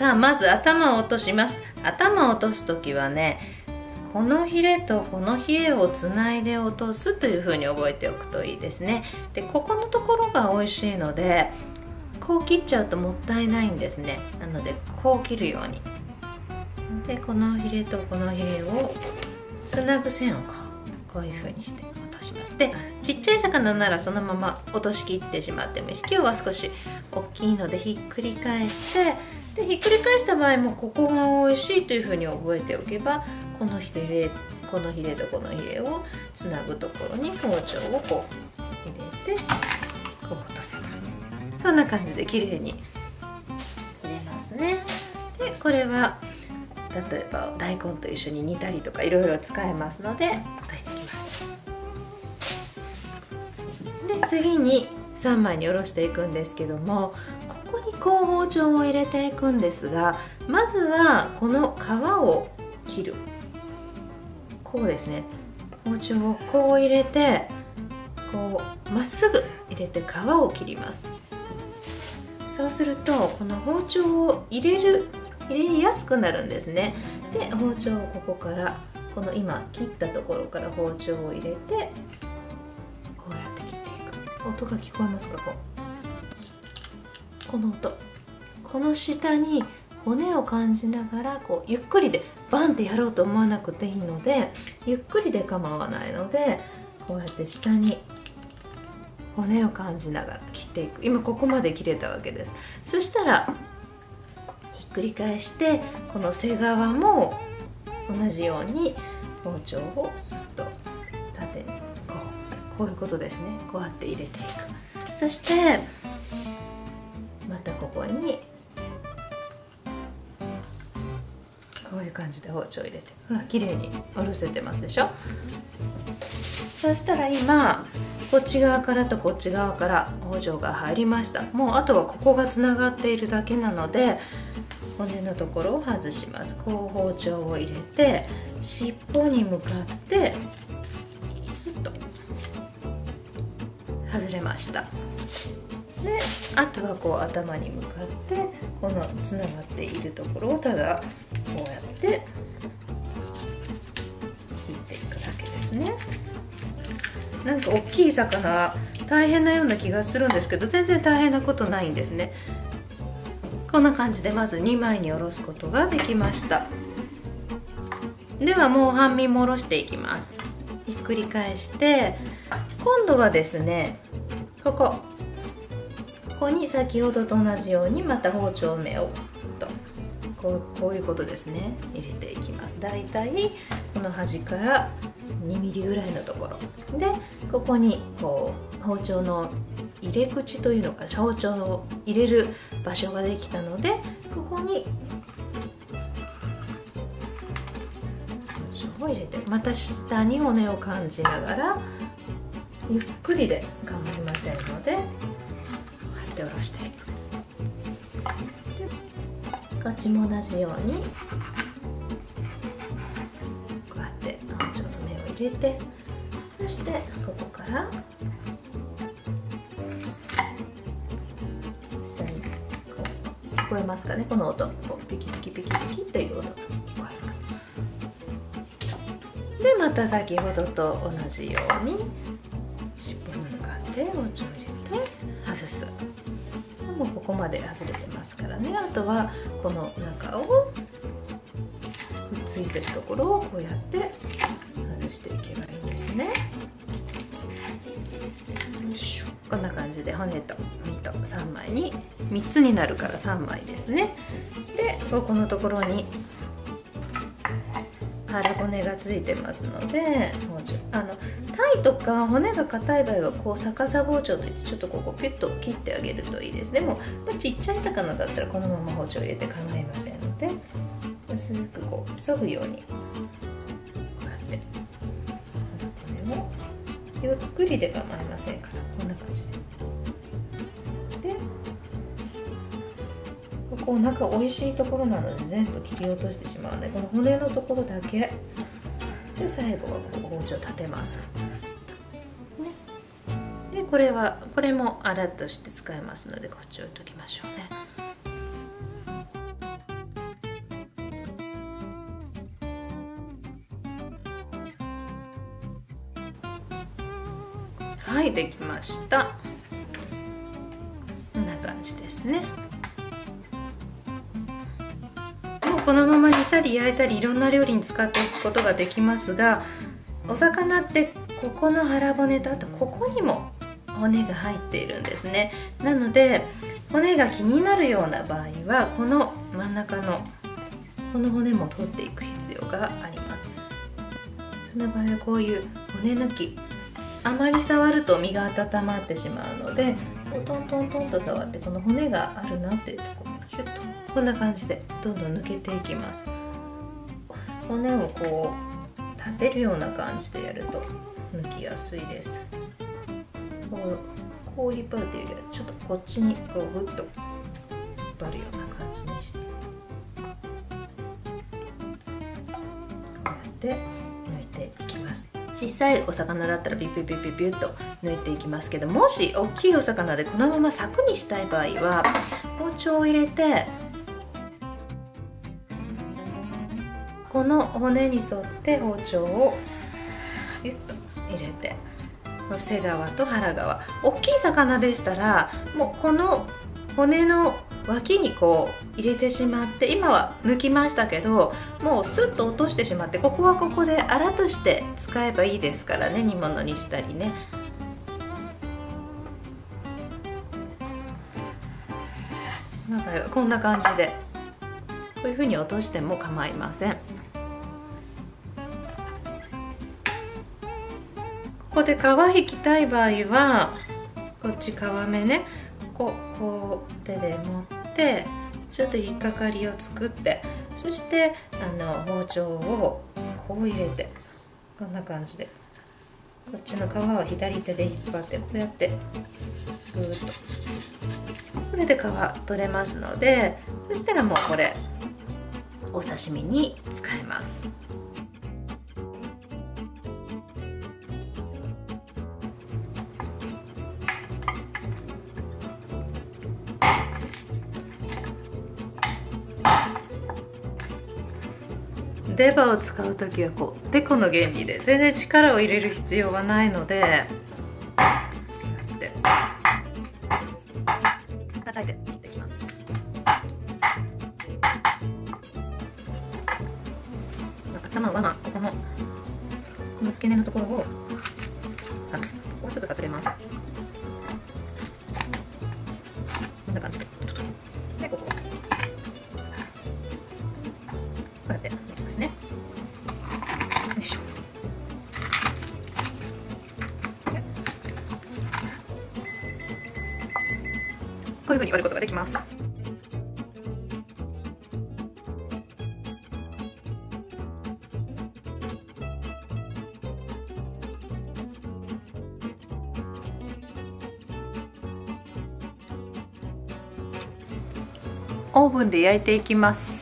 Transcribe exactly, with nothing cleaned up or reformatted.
さあまず頭を落とします。頭を落とす時はね、このヒレとこのヒレをつないで落とすというふうに覚えておくといいですね。でここのところが美味しいので、こう切っちゃうともったいないんですね。なのでこう切るように。でこのヒレとこのヒレをつなぐ線をこうこういうふうにして落とします。でちっちゃい魚ならそのまま落としきってしまってもいいし、今日は少し大きいのでひっくり返して、でひっくり返した場合もここが美味しいというふうに覚えておけば、このヒレこのヒレとこのヒレをつなぐところに包丁をこう入れてこう落とせば、こんな感じで綺麗に切れますね。でこれは例えば大根と一緒に煮たりとかいろいろ使えますので置いてきます。で次にさんまいにおろしていくんですけども、ここにこう包丁を入れていくんですが、まずはこの皮を切る。こうですね、包丁をこう入れて、こうまっすぐ入れて皮を切ります。そうするとこの包丁を入れる入れやすくなるんですね。で包丁をここからこの今切ったところから包丁を入れてこうやって切っていく。音が聞こえますか？こうこの音、この下に骨を感じながらこうゆっくりでバンってやろうと思わなくていいので、ゆっくりで構わないので、こうやって下に骨を感じながら切っていく。今ここまで切れたわけです。そしたらひっくり返して、この背側も同じように包丁をスッと縦にこうこういうことですね。こうやって入れていく。そしてまたここにこういう感じで包丁を入れて、ほら綺麗におろせてますでしょ。そしたら今こっち側からとこっち側から包丁が入りました。もうあとはここがつながっているだけなので、骨のところを外します。こう包丁を入れて尻尾に向かってスッと外れました。であとはこう頭に向かってこのつながっているところをただこうやって切っていくだけですね。なんか大きい魚大変なような気がするんですけど、全然大変なことないんですね。こんな感じでまずにまいにおろすことができました。ではもう半身もおろしていきます。ひっくり返して今度はですね、ここここに先ほどと同じようにまた包丁目をとこう、こういうことですね、入れていきます。だいたいこの端からにミリぐらいのところで、ここにこう包丁の入れ口というのか、包丁を入れる場所ができたので、ここに包丁を入れて、また下に骨を感じながらゆっくりで構いませんので、こうやって下ろしていく。でこっちも同じようにこうやって包丁の目を入れて、そしてここから下にこう聞こえますかね、この音、こうピキピキピキピキという音が聞こえます。でまた先ほどと同じように尻尾に向かって包丁を入れて外す。もうここまで外れてますからね。あとはこの中をくっついてるところをこうやって外していけばいいんですね。よいしょ。こんな感じで骨と身とさんまいにみっつになるからさんまいですね。でここのところに腹骨がついてますので、包丁あのタイとか骨が硬い場合はこう逆さ包丁といってちょっとここピュッと切ってあげるといいです。でもちっちゃい魚だったらこのまま包丁入れて構いませんので、薄くこう削ぐようにこうやって骨をゆっくりで構いませんから、こんな感じで。でここ中美味しいところなので全部切り落としてしまうので、この骨のところだけで最後はこう包丁立てます、ね、でこれはこれも洗として使えますのでこっち置いときましょうね。 はい、できました。こんな感じですね。もうこのまま煮たり焼いたりいろんな料理に使っていくことができますが、お魚ってここの腹骨とあとここにも骨が入っているんですね。なので骨が気になるような場合はこの真ん中のこの骨も取っていく必要があります。その場合はこういう骨抜き、あまり触ると身が温まってしまうので、こうトントントンと触ってこの骨があるなっていうところをシュッとこんな感じでどんどん抜けていきます。骨をこう立てるような感じでやると抜きやすいです。こうこう引っ張るというよりはちょっとこっちにこうグッと引っ張るような感じにしてこうやって抜いていきます。小さいお魚だったらビュビュビュビュビュッと抜いていきますけど、もし大きいお魚でこのままサクにしたい場合は包丁を入れてこの骨に沿って包丁をギュッと入れて、背側と腹側、大きい魚でしたらもうこの骨の脇にこう入れてしまって、今は抜きましたけどもうスッと落としてしまって、ここはここでアラとして使えばいいですからね、煮物にしたりね。その場合はこんな感じでこういうふうに落としても構いません。ここで皮引きたい場合はこっち皮目ね、こうこう手で持ってちょっと引っかかりを作って、そしてあの包丁をこう入れてこんな感じでこっちの皮を左手で引っ張ってこうやってぐーっとこれで皮取れますので、そしたらもうこれお刺身に使えます。出刃を使う時はこうてこの原理で全然力を入れる必要はないので、で叩いて切っていきます。頭はここのこの付け根のところを外す。こうすぐ外れます。こんな感じで、でこここうやってやりますね。よいしょ。こういうふうに割ることができます。オーブンで焼いていきます。